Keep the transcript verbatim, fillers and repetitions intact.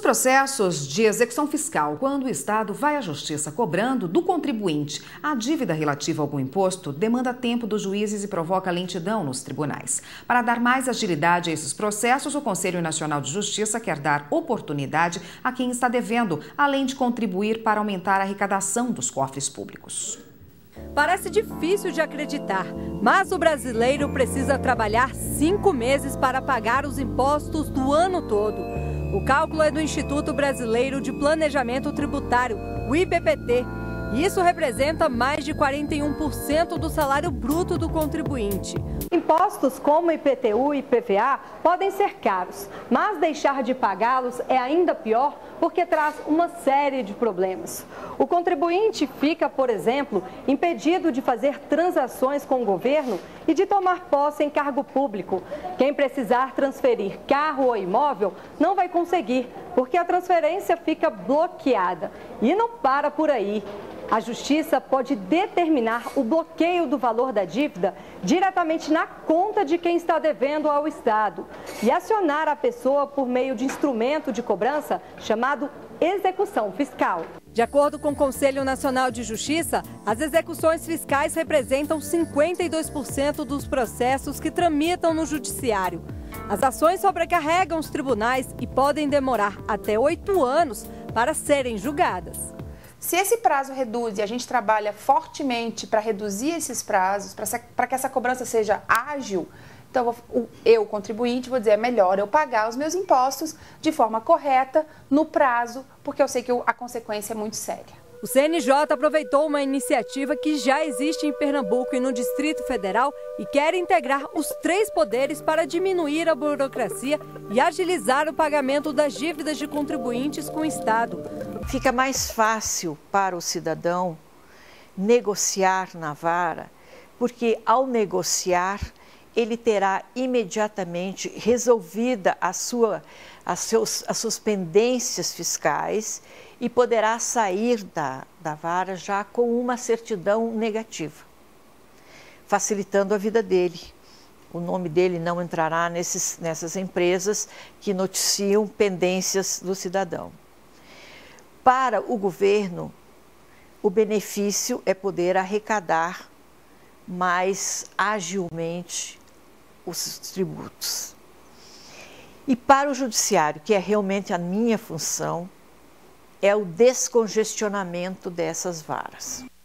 processos de execução fiscal, quando o Estado vai à Justiça cobrando do contribuinte a dívida relativa a algum imposto, demanda tempo dos juízes e provoca lentidão nos tribunais. Para dar mais agilidade a esses processos, o Conselho Nacional de Justiça quer dar oportunidade a quem está devendo, além de contribuir para aumentar a arrecadação dos cofres públicos. Parece difícil de acreditar, mas o brasileiro precisa trabalhar cinco meses para pagar os impostos do ano todo. O cálculo é do Instituto Brasileiro de Planejamento Tributário, o I P P T. E isso representa mais de quarenta e um por cento do salário bruto do contribuinte. Impostos como I P T U e I P V A podem ser caros, mas deixar de pagá-los é ainda pior porque traz uma série de problemas. O contribuinte fica, por exemplo, impedido de fazer transações com o governo e de tomar posse em cargo público. Quem precisar transferir carro ou imóvel não vai conseguir, porque a transferência fica bloqueada. E não para por aí. A Justiça pode determinar o bloqueio do valor da dívida diretamente na conta de quem está devendo ao Estado e acionar a pessoa por meio de instrumento de cobrança chamado execução fiscal. De acordo com o Conselho Nacional de Justiça, as execuções fiscais representam cinquenta e dois por cento dos processos que tramitam no Judiciário. As ações sobrecarregam os tribunais e podem demorar até oito anos para serem julgadas. Se esse prazo reduz e a gente trabalha fortemente para reduzir esses prazos, para que essa cobrança seja ágil, então eu, contribuinte, vou dizer, é melhor eu pagar os meus impostos de forma correta, no prazo, porque eu sei que a consequência é muito séria. O C N J aproveitou uma iniciativa que já existe em Pernambuco e no Distrito Federal e quer integrar os três poderes para diminuir a burocracia e agilizar o pagamento das dívidas de contribuintes com o Estado. Fica mais fácil para o cidadão negociar na vara, porque ao negociar ele terá imediatamente resolvida a sua, as, seus, as suas pendências fiscais e poderá sair da, da vara já com uma certidão negativa, facilitando a vida dele. O nome dele não entrará nesses, nessas empresas que noticiam pendências do cidadão. Para o governo, o benefício é poder arrecadar mais agilmente os tributos. E para o judiciário, que é realmente a minha função, é o descongestionamento dessas varas.